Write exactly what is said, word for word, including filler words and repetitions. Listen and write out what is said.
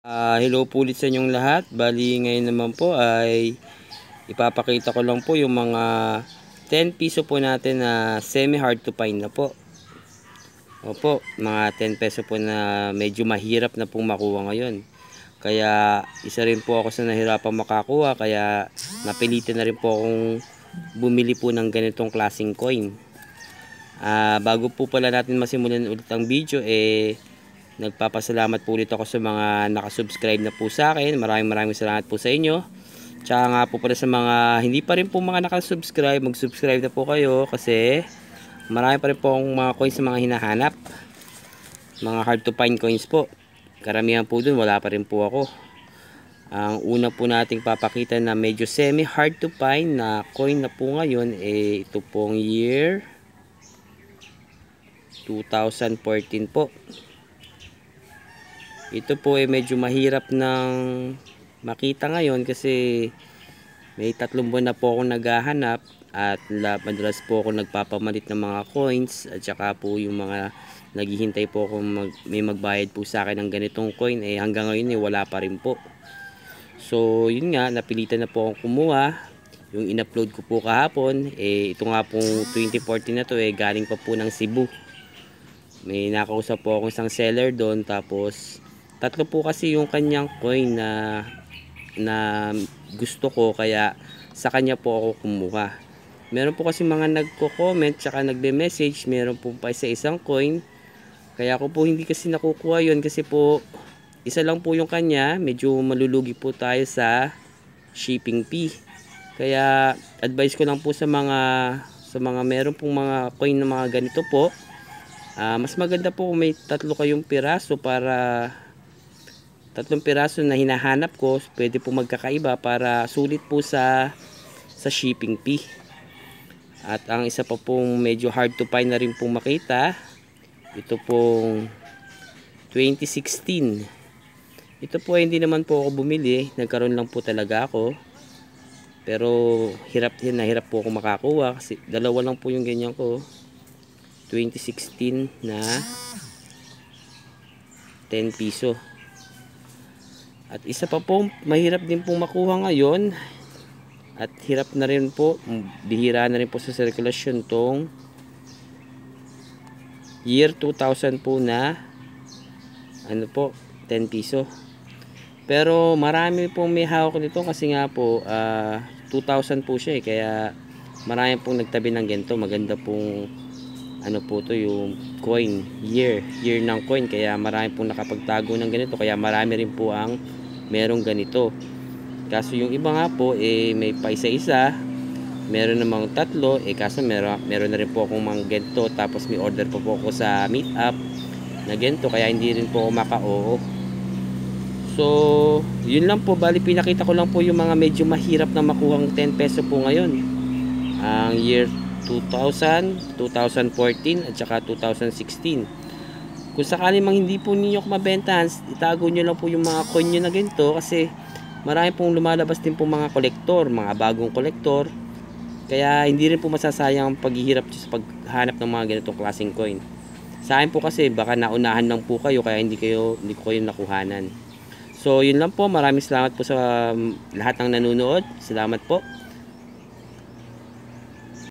Ah, hello po ulit sa inyong lahat. Bali ngayon naman po ay ipapakita ko lang po yung mga ten piso po natin na semi hard to find na po. Opo, mga ten peso po na medyo mahirap na pong makuha ngayon. Kaya isa rin po ako sa nahirapang makakuha, kaya napilitan na rin po akong bumili po ng ganitong klaseng coin. Ah, bago po pala natin masimulan ulit ang video, eh nagpapasalamat po ulit ako sa mga nakasubscribe na po sa akin. Maraming maraming salamat po sa inyo. Tsaka nga po pala sa mga hindi pa rin po mga nakasubscribe, mag-subscribe na po kayo kasi marami pa rin po akong mga coins sa mga hinahanap. Mga hard to find coins po. Karamihan po dun, wala pa rin po ako. Ang una po nating papakita na medyo semi hard to find na coin na po ngayon, eh ito pong year two thousand fourteen po. Ito po ay medyo mahirap nang makita ngayon kasi may tatlong buwan na po akong naghahanap at madalas po ako nagpapamalit ng mga coins at saka po yung mga naghihintay po ako mag, may magbayad po sa akin ng ganitong coin, eh hanggang ngayon eh wala pa rin po. So yun nga, napilitan na po akong kumuha. Yung in-upload ko po kahapon, eh ito nga pong twenty fourteen na to, eh galing pa po ng Cebu. May nakausap po akong isang seller doon, tapos tatlo po kasi yung kanyang coin na na gusto ko, kaya sa kanya po ako kumuha. Meron po kasi mga nagko-comment tsaka nagbe-message, meron po pa isa isang coin. Kaya ako po hindi kasi nakukuha yon kasi po isa lang po yung kanya, medyo malulugi po tayo sa shipping fee. Kaya advice ko lang po sa mga sa mga meron pong mga coin na mga ganito po, uh, mas maganda po kung may tatlo kayong piraso para tatlong piraso na hinahanap ko, pwede po magkakaiba para sulit po sa sa shipping fee. At ang isa pa pong medyo hard to find na rin pong makita, ito pong twenty sixteen. Ito po hindi naman po ako bumili, nagkaroon lang po talaga ako. Pero hirap din na hirap po ako makakuha kasi dalawa lang po yung ganyan ko. twenty sixteen na ten piso. At isa pa po, mahirap din pong makuha ngayon. At hirap na rin po, bihira na rin po sa sirkulasyon tong year two thousand po na ano po, ten piso. Pero marami pong may hawak nito kasi nga po uh, two thousand po siya eh, kaya marami pong nagtabi ng ganito. Maganda pong ano po to yung coin, year, year ng coin, kaya marami pong nakapagtago ng ganito, kaya marami rin po ang merong ganito. Kaso yung iba nga po eh may pa isa-isa, meron namang tatlo, eh kaso meron, meron na rin po akong mga ganito, tapos may order po po ako sa meetup na ganito, kaya hindi rin po ako maka-oo. So yun lang po, bali pinakita ko lang po yung mga medyo mahirap na makuhang ten peso po ngayon, ang year two thousand, two thousand fourteen at saka two thousand sixteen. Kung sakali mang hindi po ninyo mabentahan, itago nyo lang po yung mga coin nyo na ganito kasi marami pong lumalabas din po mga kolektor, mga bagong kolektor. Kaya hindi rin po masasayang ang paghihirap sa paghanap ng mga ganitong klaseng coin. Sa akin po kasi baka naunahan lang po kayo kaya hindi kayo hindi ko kayo nakuhanan. So yun lang po, maraming salamat po sa lahat ng nanonood. Salamat po.